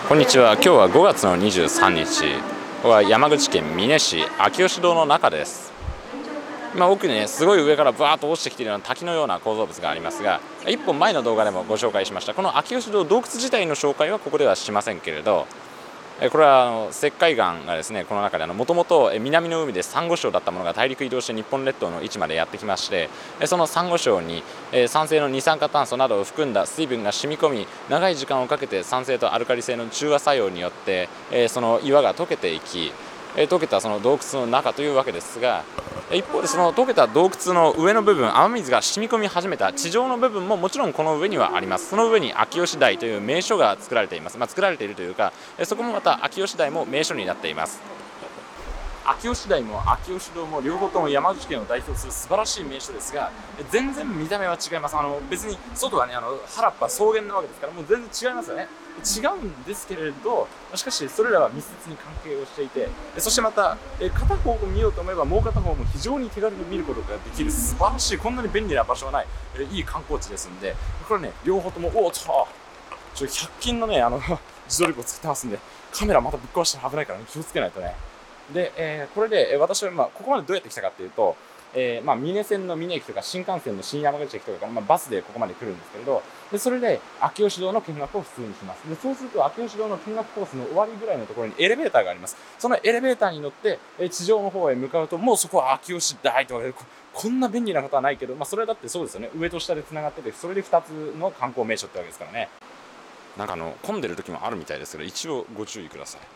こんにちは。今日は5月の23日。ここは山口県美祢市秋吉堂の中です。今奥にね、すごい上からバーッと落ちてきているような滝のような構造物がありますが、1本前の動画でもご紹介しましたこの秋吉堂洞窟自体の紹介はここではしませんけれど、これは石灰岩がですね、この中でもともと南の海でサンゴ礁だったものが大陸移動して日本列島の位置までやってきまして、そのサンゴ礁に酸性の二酸化炭素などを含んだ水分が染み込み、長い時間をかけて酸性とアルカリ性の中和作用によってその岩が溶けていき、溶けたその洞窟の中というわけですが、一方でその溶けた洞窟の上の部分、雨水が染み込み始めた地上の部分ももちろんこの上にはあります。その上に秋吉台という名所が作られています。作られているというか、そこもまた秋吉台も名所になっています。秋吉台も秋吉堂も両方とも山口県を代表する素晴らしい名所ですが、全然見た目は違います。別に外はね、原っぱ草原なわけですから、もう全然違いますよね。違うんですけれど、しかしそれらは密接に関係をしていて、そしてまた片方を見ようと思えばもう片方も非常に手軽に見ることができる素晴らしい、こんなに便利な場所はないいい観光地ですんで、これね、両方とも100均のね自動力を使ってますんで、カメラまたぶっ壊したら危ないからね、気をつけないとね。で、これで私はここまでどうやって来たかっていうと、美祢線の美祢駅とか新幹線の新山口駅とかから、バスでここまで来るんですけれど、でそれで秋吉堂の見学を普通にします。でそうすると秋吉堂の見学コースの終わりぐらいのところにエレベーターがあります。そのエレベーターに乗って地上の方へ向かうと、もうそこは秋吉台とかで、こんな便利なことはないけど、それだってそうですよね。上と下でつながってて、それで2つの観光名所ってわけですからね。なんか混んでる時もあるみたいですけど、一応ご注意ください。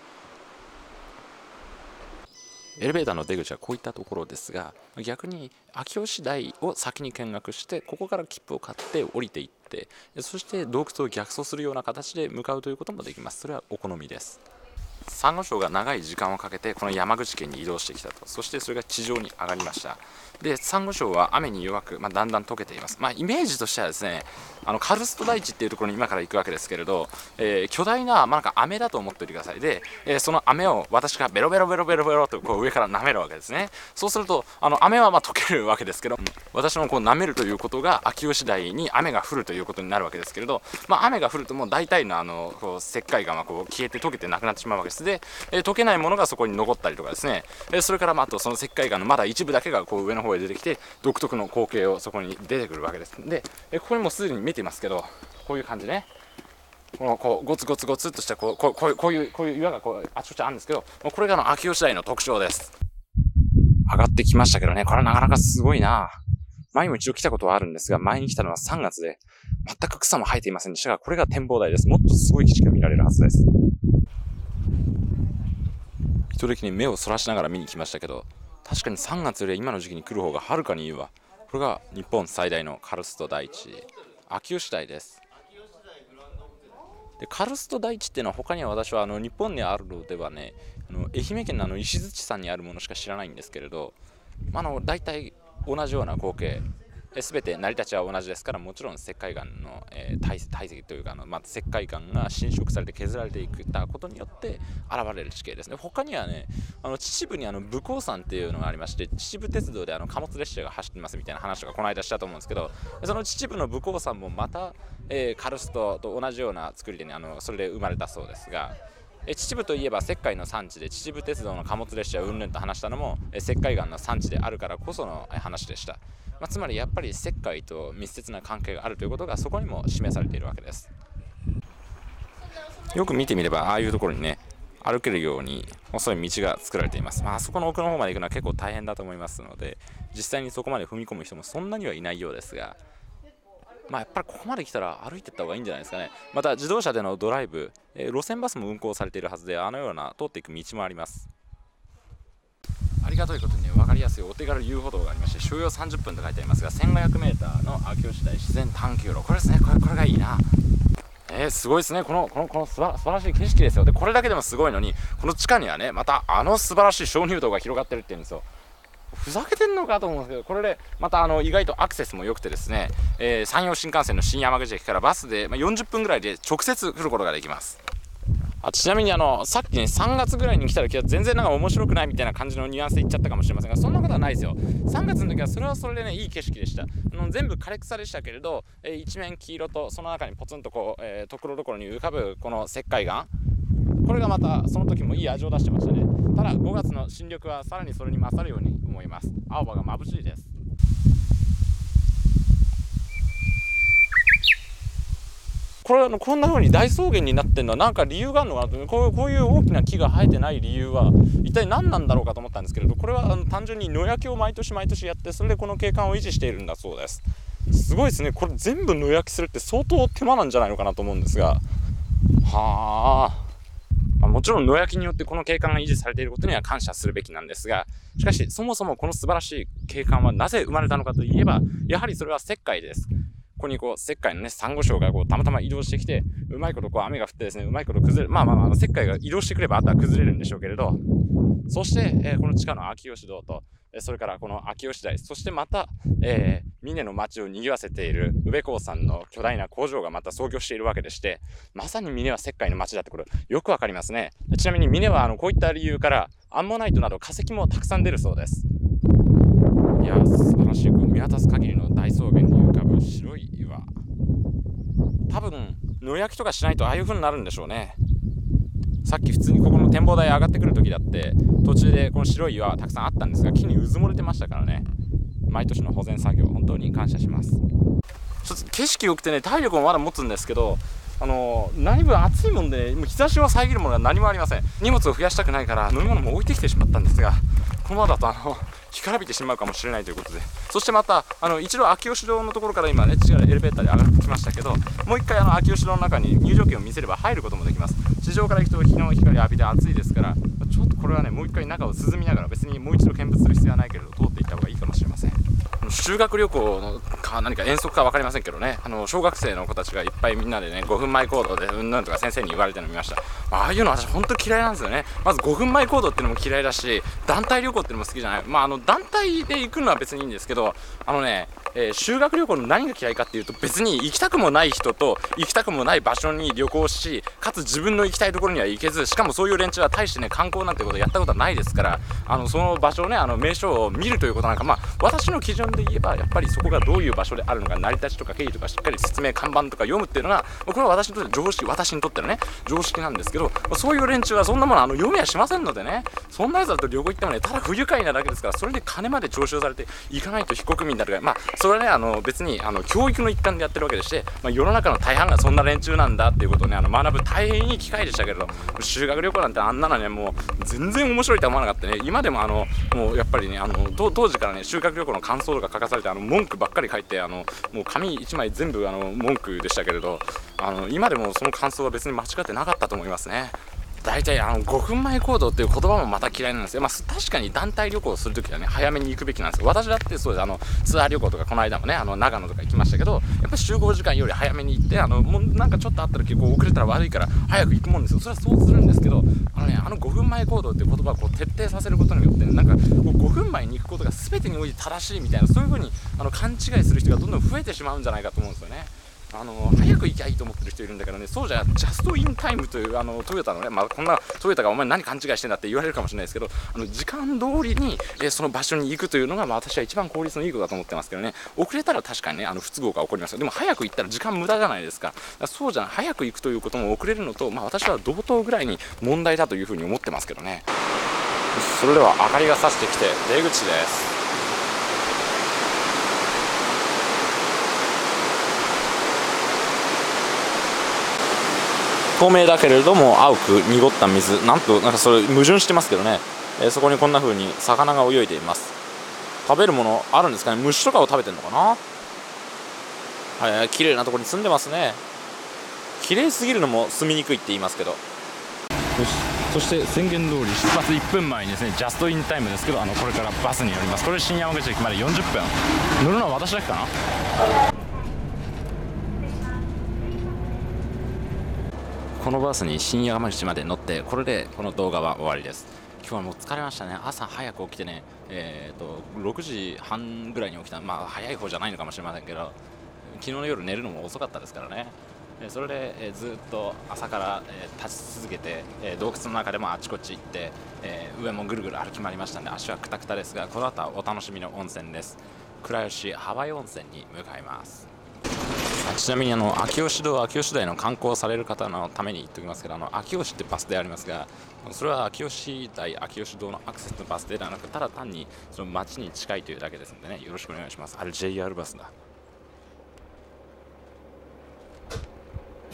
エレベーターの出口はこういったところですが、逆に秋吉台を先に見学して、ここから切符を買って降りていって、そして洞窟を逆走するような形で向かうということもできます。それはお好みです。サンゴ礁が長い時間をかけてこの山口県に移動してきたと。そしてそれが地上に上がりました。でサンゴ礁は雨に弱く、だんだん溶けています。イメージとしてはですね、カルスト台地っていうところに今から行くわけですけれど、巨大な、なんか飴だと思っておいてください。で、その飴を私がベロベロベロベロベロとこう上から舐めるわけですね。そうすると飴は溶けるわけですけど、私もこう舐めるということが秋吉台に雨が降るということになるわけですけれど、雨が降るともう大体のこう石灰岩はこう消えて溶けてなくなってしまうわけです。で、溶けないものがそこに残ったりとかですね、それからあとその石灰岩のまだ一部だけがこう上の方へ出てきて、独特の光景をそこに出てくるわけです。で、ここにもすでに見ていますけど、こういう感じね、こうゴツゴツゴツっとしたこういう岩がこうあちこちあるんですけど、これが秋吉台の特徴です。上がってきましたけどね、これはなかなかすごいな。前も一度来たことはあるんですが、前に来たのは3月で全く草も生えていませんでしたが、これが展望台です。もっとすごい景色が見られるはずです。一時的に目をそらしながら見に来ましたけど、確かに3月より今の時期に来る方がはるかにいいわ。これが日本最大のカルスト台地、秋吉台です。でカルスト台地っていうのは他には私は日本にあるのではね、愛媛県の石鎚山にあるものしか知らないんですけれど、大体同じような光景、全て成り立ちは同じですから、もちろん石灰岩の、堆積というか石灰岩が侵食されて削られていったことによって現れる地形ですね。他にはね、秩父に武甲山っていうのがありまして、秩父鉄道で貨物列車が走ってますみたいな話とかこの間したと思うんですけど、その秩父の武甲山もまた、カルストと同じような作りでね、それで生まれたそうですが、秩父といえば石灰の産地で、秩父鉄道の貨物列車をうんぬんと話したのも石灰岩の産地であるからこその話でした。つまりやっぱり石灰と密接な関係があるということがそこにも示されているわけです。よく見てみれば、ああいうところにね、歩けるように細い道が作られています。そこの奥の方まで行くのは結構大変だと思いますので、実際にそこまで踏み込む人もそんなにはいないようですが、やっぱりここまで来たら歩いていった方がいいんじゃないですかね。また自動車でのドライブ、路線バスも運行されているはずで、ような通っていく道もあります。ありがたいことに分かりやすいお手軽遊歩道がありまして、所要30分と書いてありますが、 1500m の秋吉台自然探求路、これですね。これがいいな。すごいですね。この素晴らしい景色ですよ。でこれだけでもすごいのに、この地下にはね、また素晴らしい鍾乳洞が広がってるっていうんですよ。ふざけてんのかと思うんですけど、これでまた意外とアクセスも良くてですね、山陽新幹線の新山口駅からバスで40分ぐらいで直接来ることができます。ちなみにさっきね、3月ぐらいに来た時は全然面白くないみたいな感じのニュアンスで言っちゃったかもしれませんが、そんなことはないですよ。3月の時はそれはそれでね、いい景色でした。全部枯れ草でしたけれど、一面黄色と、その中にポツンとこう、ところどころに浮かぶこの石灰岩、 これがまたその時もいい味を出してましたね。ただ5月の新緑はさらにそれに勝るように思います。青葉が眩しいです。これこんな風に大草原になってるのは何か理由があるのかなと。こういう大きな木が生えてない理由は一体何なんだろうかと思ったんですけれど、これは単純に野焼きを毎年毎年やって、それでこの景観を維持しているんだそうです。すごいですね。これ全部野焼きするって相当手間なんじゃないのかなと思うんですが、もちろん野焼きによってこの景観が維持されていることには感謝するべきなんですが、しかしそもそもこの素晴らしい景観はなぜ生まれたのかといえば、やはりそれは石灰です。ここに石灰のね、サンゴ礁がたまたま移動してきて、うまいこと雨が降ってですね、うまいこと崩れる。石灰が移動してくればあとは崩れるんでしょうけれど、そして、この地下の秋吉堂と、それからこの秋吉台、そしてまた、美祢の町を賑わせている宇部興産の巨大な工場がまた創業しているわけでして、まさに美祢は石灰の町だってこれよくわかりますね。ちなみに美祢はこういった理由からアンモナイトなど化石もたくさん出るそうです。いや、素晴らしい。見渡す限りの大草原に浮かぶ白い岩、多分野焼きとかしないとああいう風になるんでしょうね。さっき普通にここの展望台上がってくる時だって途中でこの白い岩はたくさんあったんですが、木にうずもれてましたからね。毎年の保全作業本当に感謝します。ちょっと景色良くてね、体力もまだ持つんですけど、何分暑いもんで、もう日差しを遮るものが何もありません。荷物を増やしたくないから飲み物も置いてきてしまったんですが、このままだと干からびてしまうかもしれないということで、そしてまた一度秋吉堂のところから今ね、エレベーターで上がってきましたけど、もう一回秋吉堂の中に入場券を見せれば入ることもできます。地上から行くと日の光浴びて暑いですから、ちょっとこれはね、もう一回中を涼みながら、別にもう一度見物する必要はないけれど通っていった方がいいかもしれません。修学旅行のか何か遠足か分かりませんけどね、小学生の子たちがいっぱいみんなでね、5分前行動でうんぬんとか先生に言われてるの見ました。ああいうの私本当嫌いなんですよね。まず5分前行動っていうのも嫌いだし、団体旅行っていうのも好きじゃない。団体で行くのは別にいいんですけど、修学旅行の何が嫌いかっていうと、別に行きたくもない人と行きたくもない場所に旅行し、かつ自分の行きたいところには行けず、しかもそういう連中は大してね、観光なんてことやったことはないですから、その場所をね、名所を見るということなんか、私の基準で言えばやっぱりそこがどういう場所であるのか、成り立ちとか経緯とかしっかり説明看板とか読むっていうのが、これは私にとって常識、私にとってのね常識なんですけど、そういう連中はそんなもの読めやしませんのでね、そんなやつだと旅行行ってもね、ただ不愉快なだけですから、それで金まで徴収されて行かないと非国民になるから、それはね、別に教育の一環でやってるわけでして、世の中の大半がそんな連中なんだっていうことをね、学ぶ大変いい機会でしたけれど、修学旅行なんてあんなのね、もう全然面白いとは思わなかったね。今でももうやっぱりね、当時からね、修学旅行の感想とか書かされて文句ばっかり書いて、もう紙1枚全部文句でしたけれど、今でもその感想は別に間違ってなかったと思いますね。大体5分前行動っていう言葉もまた嫌いなんですよ。確かに団体旅行をするときはね、早めに行くべきなんですよ。私だってそうです。ツアー旅行とかこの間もね、長野とか行きましたけど、やっぱり集合時間より早めに行って、もうなんかちょっとあったら結構遅れたら悪いから早く行くもんですよ。それはそうするんですけど、5分前行動っていう言葉を徹底させることによってね、なんか5分前に行くことが全てにおいて正しいみたいな、そういう風に勘違いする人がどんどん増えてしまうんじゃないかと思うんですよね。早く行きゃいいと思ってる人いるんだけどね、そうじゃジャストインタイムというトヨタのね、こんなトヨタがお前何勘違いしてんだって言われるかもしれないですけど、時間通りに、その場所に行くというのが、私は一番効率のいいことだと思ってますけどね。遅れたら確かにね、不都合が起こりますよ。でも早く行ったら時間無駄じゃないですか。そうじゃない、早く行くということも遅れるのと、私は同等ぐらいに問題だというふうに思ってますけどね。それでは明かりが差してきて出口です。透明だけれども青く濁った水、なんかそれ矛盾してますけどね、そこにこんな風に魚が泳いでいます。食べるものあるんですかね。虫とかを食べてるのかな。綺麗なところに住んでますね。綺麗すぎるのも住みにくいって言いますけど。そして宣言通り出発1分前にですね、ジャストインタイムですけど、これからバスに乗ります。これ新山口駅まで40分。乗るのは私だけかな。このバスに新山口まで乗って、これでこの動画は終わりです。今日はもう疲れましたね。朝早く起きてね、6時半ぐらいに起きた。早い方じゃないのかもしれませんけど、昨日の夜寝るのも遅かったですからね。それで、ずっと朝から、立ち続けて、洞窟の中でもあちこち行って、上もぐるぐる歩き回りましたんで、足はくたくたですが、この後はお楽しみの温泉です。倉吉ハワイ温泉に向かいます。 ちなみに秋吉堂、秋吉台の観光される方のために言っておきますけど、秋吉ってバス停ありますが、それは秋吉台、秋吉堂のアクセスのバス停ではなく、ただ単にその街に近いというだけですのでね、よろしくお願いします。あれ JR バスだ。